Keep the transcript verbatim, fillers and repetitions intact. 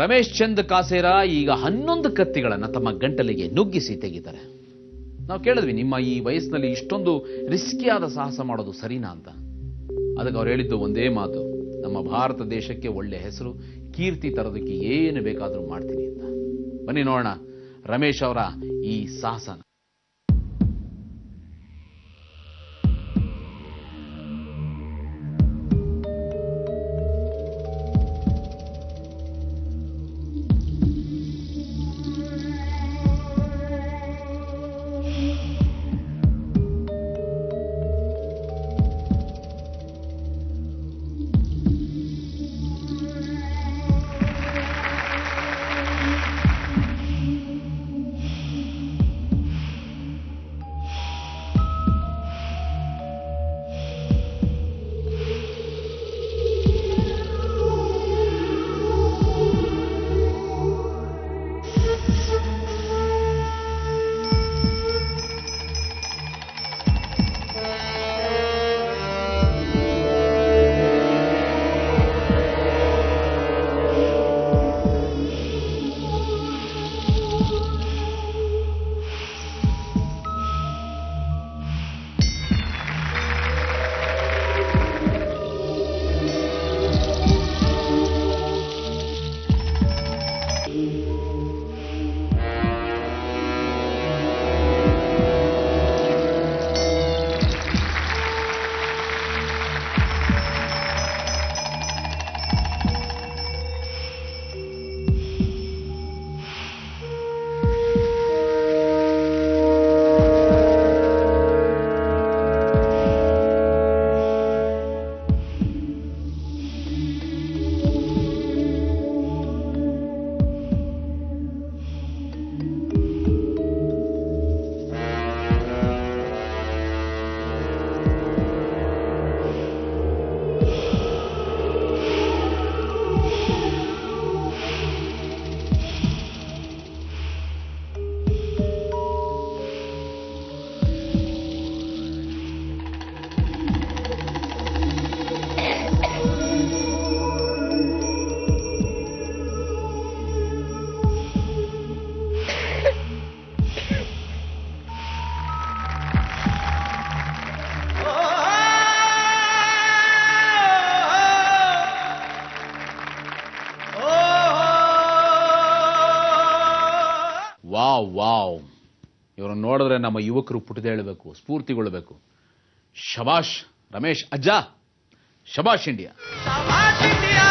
ರಮೇಶ್ ಚಂದ್ ಕಾಸೇರ ಈಗ ಹನ್ನೊಂದು ಕತ್ತಿಗಳನ್ನು ತಮ್ಮ ಗಂಟಲಿಗೆ ನುಗ್ಗಿಸಿ ತೆಗಿತಾರೆ. ನಾವು ಕೇಳಿದ್ವಿ, ನಿಮ್ಮ ಈ ವಯಸ್ಸಿನಲ್ಲಿ ಇಷ್ಟೊಂದು ರಿಸ್ಕಿಯಾದ ಸಾಹಸ ಮಾಡೋದು ಸರಿನಾ ಅಂತ. ಅದಕ್ಕೆ ಅವ್ರು ಹೇಳಿದ್ದು ಒಂದೇ ಮಾತು, ನಮ್ಮ ಭಾರತ ದೇಶಕ್ಕೆ ಒಳ್ಳೆ ಹೆಸರು ಕೀರ್ತಿ ತರೋದಕ್ಕೆ ಏನು ಬೇಕಾದರೂ ಮಾಡ್ತೀನಿ ಅಂತ. ಬನ್ನಿ ನೋಡೋಣ ರಮೇಶ್ ಅವರ ಈ ಸಾಹಸನ. ವಾವ್ ವಾವ್, ಇವರನ್ನು ನೋಡಿದ್ರೆ ನಮ್ಮ ಯುವಕರು ಪುಟಿದೇಳಬೇಕು, ಸ್ಫೂರ್ತಿಗೊಳ್ಳಬೇಕು. ಶಬಾಷ್ ರಮೇಶ್ ಅಜ್ಜ, ಶಬಾಷ್ ಇಂಡಿಯಾ.